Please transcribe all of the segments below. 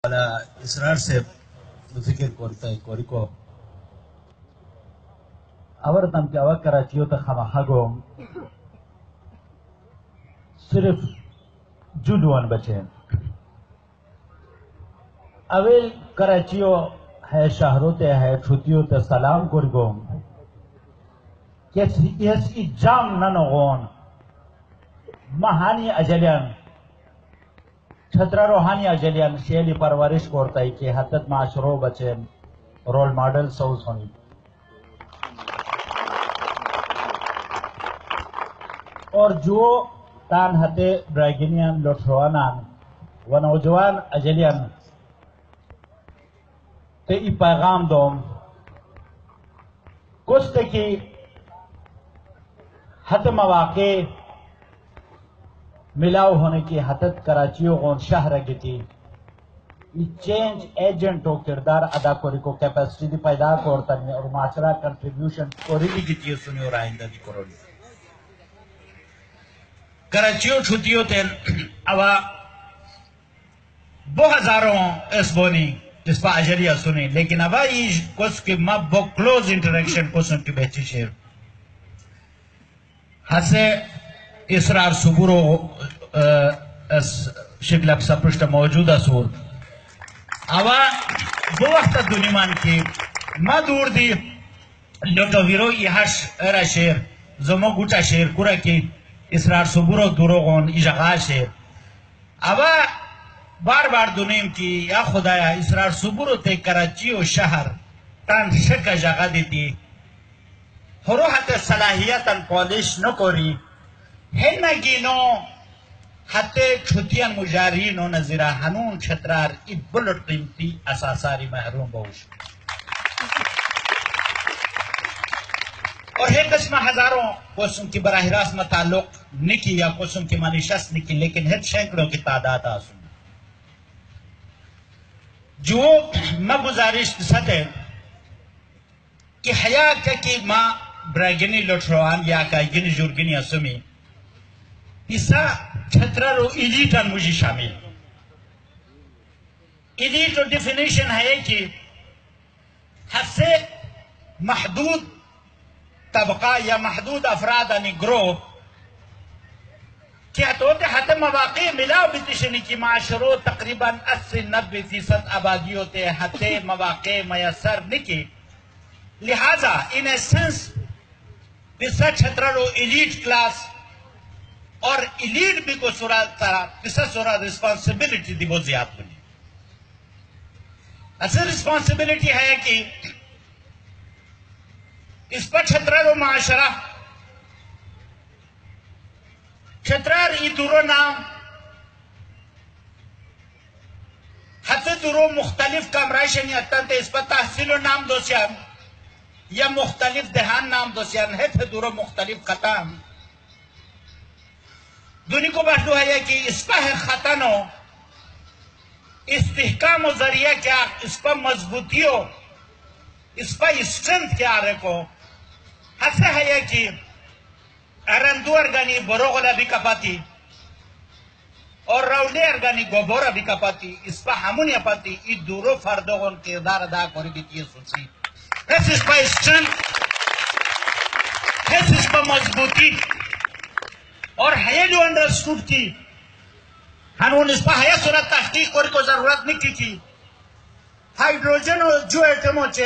اسرار سے ذکر کرتا ہے کوری کو آورتم کہ اوہ کراچیو تا خمخگو صرف جودوان بچے اویل کراچیو ہے شہرو تے ہے چھتیو تے سلام کرگو کس ای جام ننغون مہانی اجلیان چھترا روحانی اجلیان شیلی پرورش کرتا ہے کہ حتت معاشرو بچے رول ماڈل سوز ہونی اور جو تان ہتے برائگینیان لوٹروانان و نوجوان اجلیان تے ای پیغام دوم کچھ تے کی حت مواقع ملاو ہونے کی حتت کراچیو غون شہر گیتی ای چینج ایجنٹو کردار ادا کوری کو کیپیسٹی دی پیدا کرتنی اور معاشرہ کنٹریبیوشن کوری بھی گیتی سنی اور آئندہ دی کرولی کراچیو چھتیو تین اوا بو ہزاروں اس بونی جس پا اجریہ سنی لیکن اوا یہ کچھ کی ما بو کلوز انٹریکشن کسن کی بہچی شیر ہسے اسرار سبورو شکلک سپرشت موجودہ سور اوا بو وقت دنیمان کی ما دور دی لوٹو ویرو یہاش ارہ شیر زمو گوٹا شیر کورا کی اسرار سبورو دروغون اجغال شیر اوا بار بار دنیم کی یا خدایا اسرار سبورو تے کراچی و شہر تان شک جگہ دیتی حروحت صلاحیتاً پولیش نکوری ہنگینو حتی چھتیان مجارینو نظرہ ہنون چھترار ای بلٹ قیمتی اساساری محروم بوش اور ہے قسم ہزاروں قسم کی براہ راست متعلق نکی یا قسم کی منشست نکی لیکن ہر شینکڑوں کی تعداد آسن جو میں گزارش ستے کہ حیاء کی ماں برائگنی لٹروان یا کائگنی جورگنی اسمی اسا چھترہ رو ایلیٹان مجھے شامل ایلیٹ و ڈیفینیشن ہے کہ حد سے محدود طبقہ یا محدود افراد یعنی گروہ کیا تو کہ حد مواقع ملاو بیتشنی کی معاشروں تقریباً 80-90% آبادی ہوتے حد مواقع میسر نکی لہذا ان ایسنس بسا چھترہ رو ایلیٹ کلاس اور ایلیٹ بھی کو صورت طرح بسا صورت ریسپانسیبلیٹی دی بہت زیادہ بنی اصل ریسپانسیبلیٹی ہے کہ اس پر چھترہ رو معاشرہ چھترہ ای دورو نام حد دورو مختلف کامرائشن اتنتے اس پر تحصیل و نام دوسیان یا مختلف دہان نام دوسیان ہے تھے دورو مختلف خطام دونی کو بحثو ہے کہ اس پہ خطانو استحکام و ذریعہ کیا اس پہ مضبوطیو اس پہ اسٹرنتھ کیا رکھو حسے ہے کہ ارندو ارگانی بروغلا بھی کپاتی اور راولے ارگانی گوبورا بھی کپاتی اس پہ ہمونی اپاتی ای دورو فردوغن کردار ادا کوری بیتی سوچی اس پہ اسٹرنتھ اس پہ مضبوطی اور ہے جو انڈرسٹوڈ کی ہنون اس پہ ہے صورت تحقیق کوری کو ضرورت نہیں کی ہائیڈروجن جو ایٹموں چے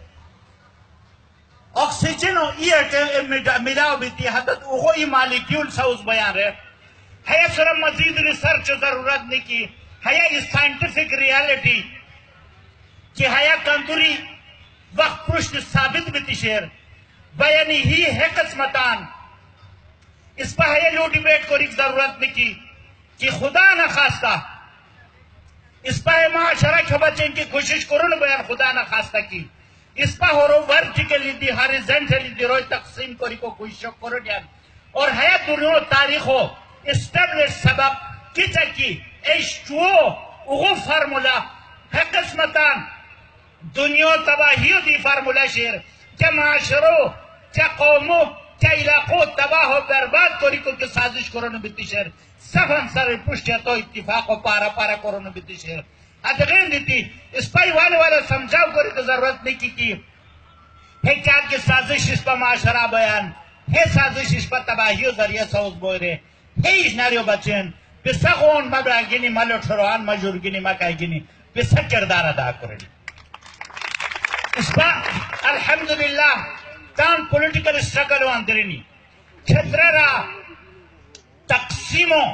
آکسیجن ای ایٹم ملاو بیتی حدد اوہی مالیکیول ساوز بیان رہے ہے صورت مزید ریسرچ ضرورت نہیں کی ہے اس سائنٹیفک ریالٹی کہ ہے کندوری وقت پرشت ثابت بیتی شیر بیانی ہی ہے قسمتان اس پہ ہے جو ڈیبیٹ کو ضرورت نہیں کی کہ خدا نہ خواستہ اس پہ معاشرہ کے بچے کی کوشش کرو بیان خدا نہ خواستہ کی اس پہ ہو رو ورٹیکلی دی ہاریزنٹلی دی روی تقسیم کوری کو کوشش کرو دیان اور ہے دنیا تاریخ ہو اسٹیبلش سبب کی چکی H2O اغو فارمولا ہے قسمتان دنیا تباہیو دی فارمولا شیر کیا معاشرو کیا قومو کیا علاقوں تباہ و برباد کوری کو کی سازش کرو بیتی شیر سفن سر پشت تو اتفاق و پارا پارا کرو بیتی شیر ادغین دیتی اس پائی والے والا سمجھاو کری تو ضرورت نہیں کی ہے کیا کہ سازش اس پا معاشرہ بیان ہے سازش اس پا تباہی و ذریعہ سوز بوئی رہے ہے اشناریو بچین پسا خون مبرا گینی ملو ٹھروان مجور گینی مکائی گینی پسا کردار ادا کرنی اس پا الحمدللہ تان پولیٹیکل اسٹرگل اندرینی چھترہ را تقسیموں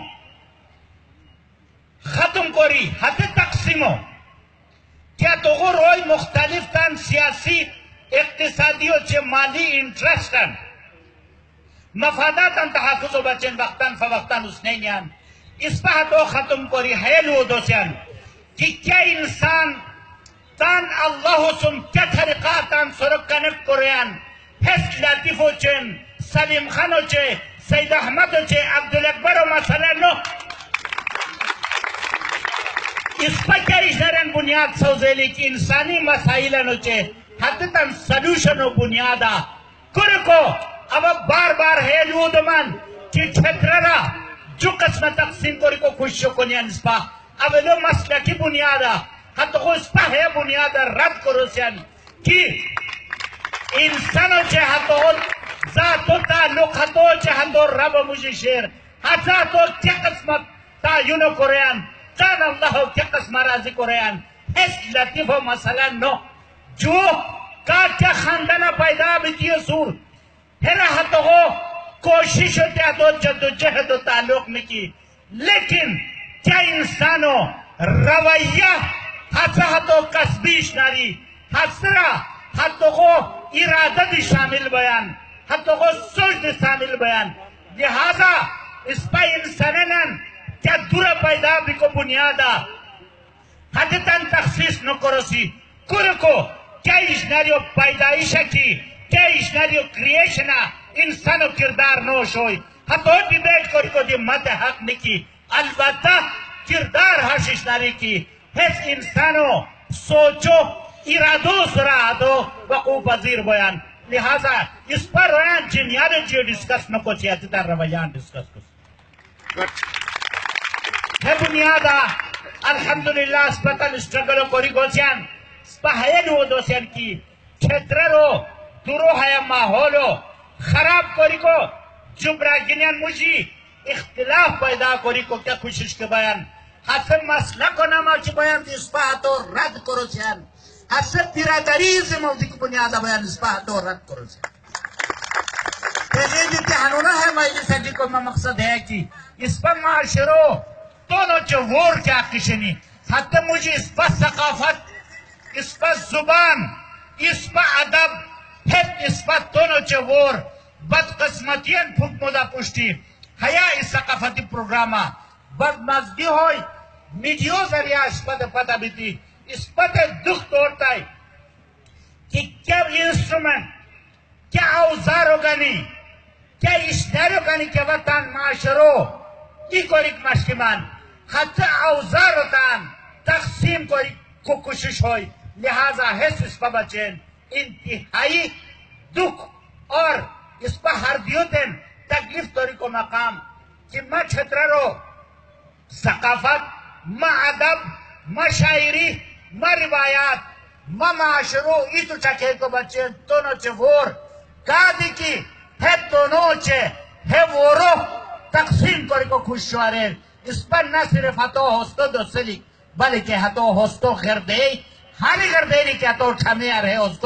ختم کری حد تقسیموں کیا تو وہ روئی مختلف تن سیاسی اقتصادی و چه مالی انٹرسٹن مفاداتن تحفظ و بچن وقتاً فوقتاً اسنینیان اس پہ تو ختم کری حیلو دوسیان کہ کیا انسان تان اللہ سن کیا طریقاتان سرک کنک کریان حس لطیفو چن سلیم خانو چے سید احمدو چے عبدالاکبرو مسئلہ نو اس پہ کیا اشنرین بنیاد سوزیلی کی انسانی مسائلنو چے حدتاً سلوشن و بنیادا کرکو اب بار بار ہے لود من کہ چھترہ جو قسم تقسیم کرکو خوشو کنیان اس پا اب لو مسئلہ کی بنیادا حتی خو اس پا ہے بنیادا رد کرو سیان کہ انسانو چاہتو ذاتو تعلقاتو چاہتو رب مجھے شیر ذاتو کیا قسمت تعینو کریان کان اللہ کیا قسم راضی کریان اس لطیف و مسئلہ نو جو کیا خاندانہ پیدا بیتی سور پھر حتی ہو کوشش ہوتی ہے تو جد و جہد و تعلق میں کی لیکن کیا انسانوں رویہ حتی قصبیش ناری حتی ہو ارادہ دی شامل بیان حتی ہو سوچ دی شامل بیان لہذا اس پہ انسانن کیا دور پیدا بھی کو بنیادا حتی تن تخصیص نکرسی کرکو کیا اشناریو پیدائشہ کی کیا اشناریو کریشنہ انسانو کردار نوش ہوئی حتی ڈیبیٹ کوئی کو دی مد حق نکی البتہ کردار ہش اشناری کی حس انسانو سوچو ارادو سرادو وقوع پذیر بیان لہذا اس پر رویان جنیارے جیو ڈسکس نکو چیتی در رویان ڈسکس کس ہے بنیادا الحمدللہ اسپتال اسٹرگلو کوری گوچیان پہیلو دوسیان کی چھترہ رو درو ہے ماحولو خراب کوری کو جبرا گنیان مجھے اختلاف پیدا کوری کو کیا کوشش کے بیان حسن مسئلہ کو ناما چی بیان دی اسپاہتو رد کرو سیان حسن برادریز موضی کی بنیادہ بیان اسپاہتو رد کرو سیان پہلے جو تحانونا ہے مجلس جی کو مقصد ہے کہ اس پر معاشرو دونوں چو وور کیا کشنی حتی مجھے اس پر ثقافت اس پر زبان اس پر عدب اس پر دونوں چور بدقسمتین پھک مدہ پشتی حیا اس ثقافتی پروگراما بد مزدی ہوئی میڈیو ذریعہ اس پر پتہ بیتی اس پر دکھ توڑتا ہے کہ کیا انسٹرومنٹ کیا اوزار ہوگانی کیا اشنار ہوگانی کیا وطن معاشرو ایک مشکمان حتی اوزار ہوتان تقسیم کو کوشش ہوئی لہذا اس پا بچین انتہائی دکھ اور اس پا ہر دیوتن تکلیف توری کو مقام کہ ما چھترہ رو ثقافت ما عدب ما شاعری ما روایات ما معاشرو ایتو چکے کو بچین دونوں چے وور کادی کی ہے دونوں چے ہے وورو تقسیم توری کو خوش شوارے اس پر نہ صرف ہتو ہوستو دو سلی بلکہ ہتو ہوستو غردے ہاری گردیری کیا تو اٹھانے آ رہے اس کو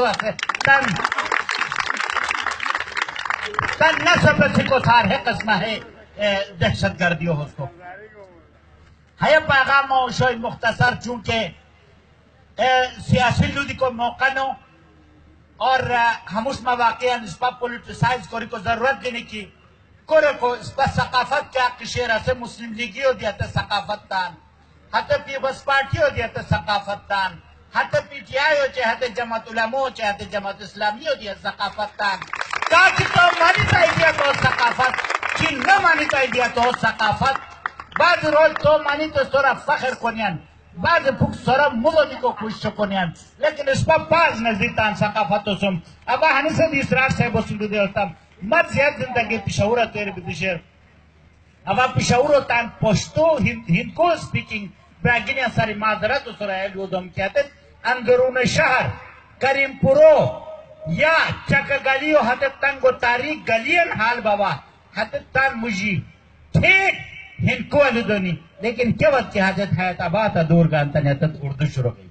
تن نصب سکو تھار ہے قسمہ ہے دہشت گردیو اس کو ہے پیغام و شوئی مختصر چونکہ سیاسی لودی کو موقع نو اور ہم اس مواقع اس پر پولیٹیسائز کوری کو ضرورت دینے کی کوری کو اس پر ثقافت کیا کشیرہ سے مسلم لیگی ہو دیا تا ثقافت تان حتی پیبس پارٹی ہو دیا تا ثقافت تان حتی پی ٹی آئی ہو چاہتے جماعت علماء ہو چاہتے جماعت اسلامی ہو دیا ثقافت تان تاکہ تو مانیتا دیا تو ثقافت چین نہ مانیتا دیا تو ثقافت بعض روز تو مانیتا سورا فخر کنیان بعض پھوک سورا ملونی کو خوش کنیان لیکن اس پر بعض نزدیتان ثقافت سم ابا حنیسہ دی اسرار صاحب وصول دے ہوتا مت زیاد زندگی پشاورہ تیرے بدشیر ابا پشاورہ تان پشتو ہند کو سپیکنگ براگینی ساری معذرت اسرائیل یودم کہتے اندرون شہر کریم پورو یا چک گلی و حد تنگ و تاریک گلین حال بابا حد تن مجی ٹھیک ہنکو الدونی لیکن کیا وقت کی حاجت حیات آباد دور گانتا نیتت اردو شروع گئی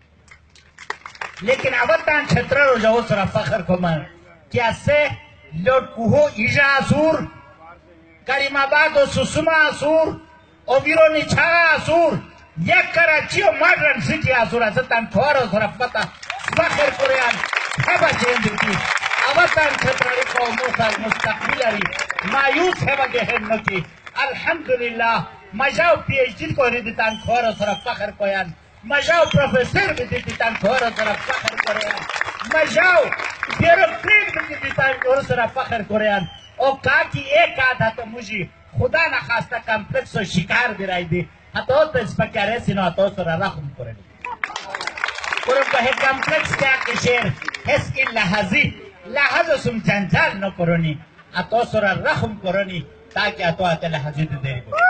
لیکن ابتان چھتر رو جو سرا فخر کو من کیا سے لوٹ کوہو ایجا آسور کریم آباد و سسما آسور او بیرونی چھارا آسور یک کراچی و مادرن سٹی آسور ازتان تھوارو سرا فتح فخر قریان ہیبا چین دیتی ابتان چھتر کو موسال مستقبل اری مایوس ہیبا گہن نکی الحمدللہ مجاو پی ایچ ڈی کو ریدتان تھوارو سرا فخر قریان مجاو پروفیسر بھی دیتان تھوارو سرا فخر قریان مجاو بیروکریٹ بھی دیتان تھوارو سرا فخر قریان اور کہا کہ ایک آدھا تو مجھے خدا نخواستہ کمپلیکس و شکار برائی دی ہتو تو اس پر کیا رہے سنو ہتو سرا رحم کرے قرم کہے کمپلیکس کیا کشیر حس کی لحظ سم جنجال نو کرونی ہتو سرا رحم کرونی تاکہ ہتو آتے لحظی دی دیری کرونی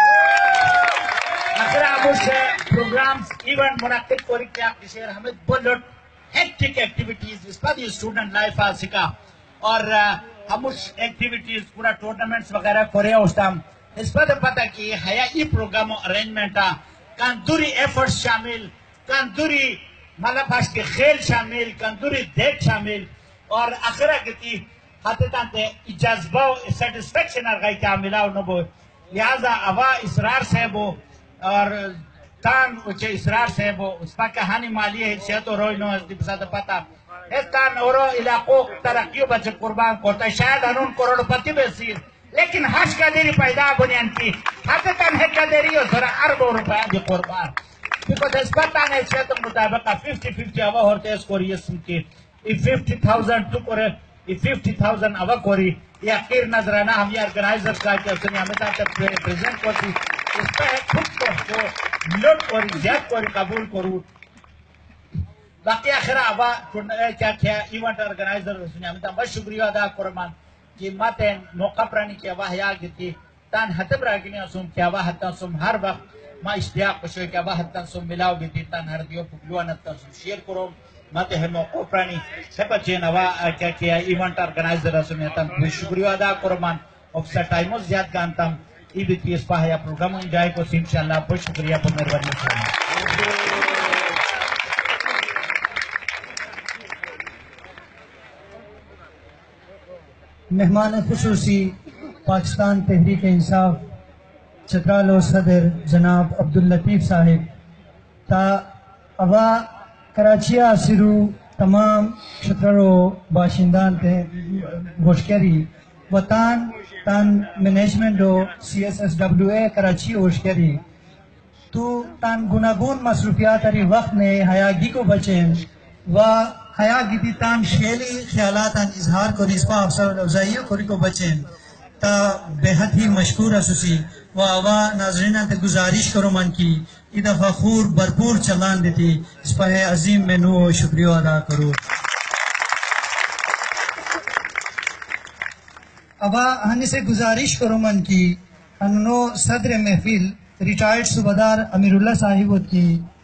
آخر آموش پروگرامز ایونٹ منعقد کوری کیا کشیر ہمیں بلٹ ہیکٹک ایکٹیویٹیز اس پر یہ اسٹوڈنٹ لائف آسکا اور ہموش ایکٹیویٹیز پورا ٹورنمنٹس وغیرہ کورے ہوستام اس پر پتا کہ ہیا ای پروگرام ارینجمنٹا کندوری ایفرٹس شامل کندوری مطلب ہاش کے خیل شامل کندوری دیکھ شامل اور آخرہ کتی ہاتے تانتے جذبہ و سیٹسفیکشن ارگائی کیا ملاو نبو لہذا اوا اسرار صاحبو اور تان اچھے اسرار صاحبو اس پر کہانی مالی حیثیت و روی نو اس دی پسا پتا اس تان اورو علاقوں ترقیو بچے قربان کرتا شاید انون کروڑ پتی بیسیر لیکن حش کا دیری پیدا بنیان کی حتی تن ہے کا دیری ہو سرا اربو روپیہ دی قربان کیونکہ اس پر تان حیثیت مطابقہ 50-50 آوا ہوتے اس کو ریسم کی 50,000 تو کرے 50,000 آوا کوری یہ اخیر نظرانہ ہم یہ ارگنائزرز کا کہ اسنی ہمیں تا پریزنٹ کرتی اس پر ہے خود کو لوٹ کوری زیاد کوری قبول کرو باقی آخرہ آبا کیا کیا ایونٹ ارگنائزر اسنی ہمیں تا بس شکریہ ادا کرمان کہ ماتین موقع پرانی کی آبا حیاء گتی تان حتب راگینی اسم کی آبا حتی اسم ہر وقت ما اشتیاق کشوئی کی آبا حتی اسم ملاو گتی تان ہر دیو پکلوان حتی اسم شیر کرو ماتے ہے موقع پرانی سپا چین آبا کیا ایونٹ ارگنائزر اسنی تان شکریہ ادا کرمان افسر ٹائموز زیاد گانتا ای بیتی اس پا حیاء پروگرام انجائے کو انشاءاللہ بہت شکریہ پر مہربانی کرنا مہمان خصوصی پاکستان تحریک انصاف چترالو صدر جناب عبداللطیف صاحب تا اوا کراچیا سرو تمام چترالو باشندان ہوشکری و تان مینجمنٹ و CSSWA کراچی ہوشکری تو تان گناگون مصروفیات اری وقت نے حیاگی کو بچیں و حیا گیتی تان شیلی خیالات اظہار کو نسبہ افسر افزائیوں کو بچیں تا بہت ہی مشکور اسوسی و آوا ناظرینہ تے گزارش کرو من کی ای دفعہ خور بھرپور چلان دیتی اس پر عظیم مینو شکریہ ادا کرو ابا ہن سے گزارش کرو من کی انو صدر محفل ریٹائرڈ صوبیدار امیر اللہ صاحب کی